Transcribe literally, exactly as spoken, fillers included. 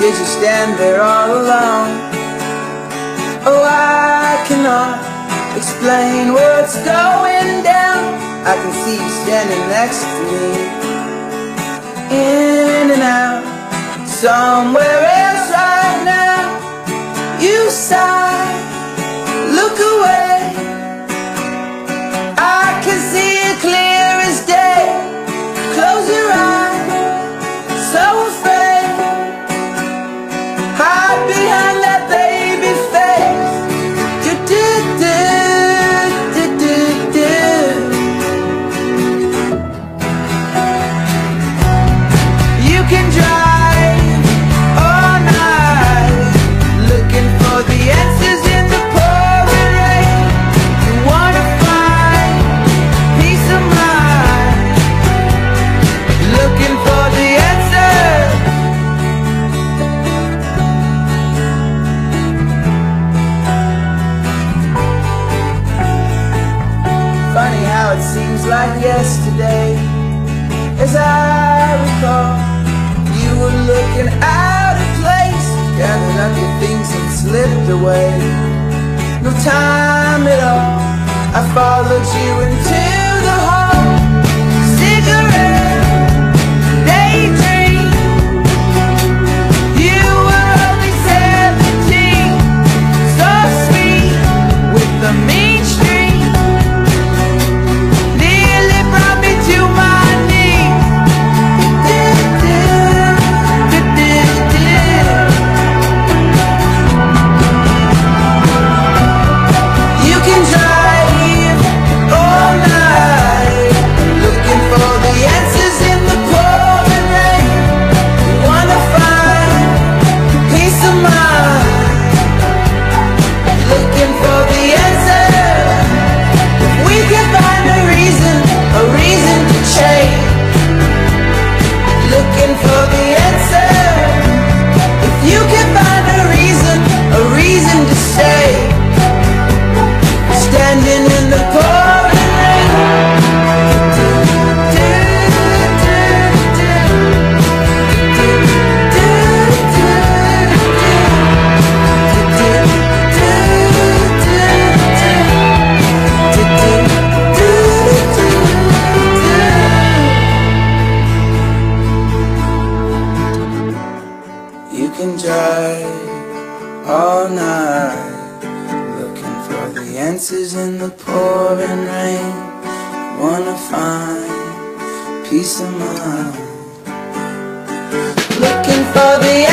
as you stand there all alone. Oh, I cannot explain what's going down. I can see you standing next to me, in and out, somewhere else right now. You sigh, look away. I can see it clear as day. Close your eyes, so afraid. Hide behind that baby face. Do do do do do do. You can drive all night looking for the answers in the pouring rain. You wanna find peace of mind, looking for the answers. Funny how it seems like yesterday, as I recall, you were looking out of place, gathered up your things and slipped away. No time at all, I followed you into the hall. Cigarette, daydream. You were only seventeen, so sweet with the mean streak. Nearly brought me to my knees. You can drive all night looking for the answers in the pouring rain. You wanna find peace of mind, looking for the answers. If we can find a reason, a reason to change, looking for the answers. If you can find a reason, a reason to stay, standing in the pouring rain. Do, do, do, do. Do, do, do, do. Do, do, do, do, do. Do, do, do, do, do. You can drive all night looking for the answers in the pouring rain. Wanna find peace of mind, looking for the